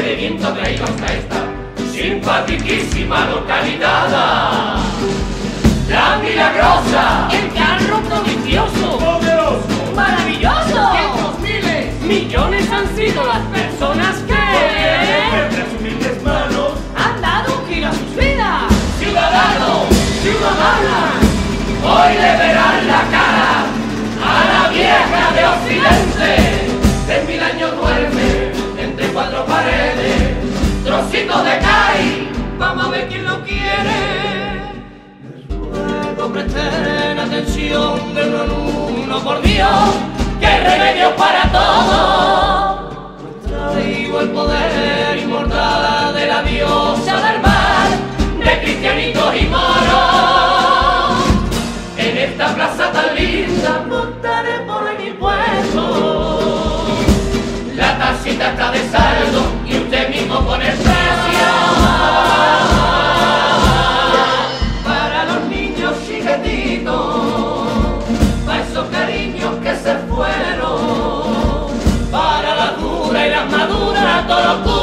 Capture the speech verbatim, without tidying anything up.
de viento ha traído hasta esta simpaticísima localidad. La Milagrosa, el carro prodigioso, poderoso, maravilloso. cientos, miles, Millones han sido las personas que entre sus humildes manos, han dado un giro a sus vidas. ciudadanos, ciudadanas, hoy le verán la cara a la vieja de Occidente. De mil años duerme entre cuatro paredes, trocitos de caí, vamos a ver quién lo quiere. Luego presten atención de uno en uno, por Dios, que hay remedio para todo. Traigo el poder inmortal de la diosa del mar, de cristianitos y moros. En esta plaza tan linda montaré por mi puesto. La tacita está de saldo y usted mismo pone el precio. Para los niños chiquititos, para esos cariños que se fueron, para la dura y las maduras, todos los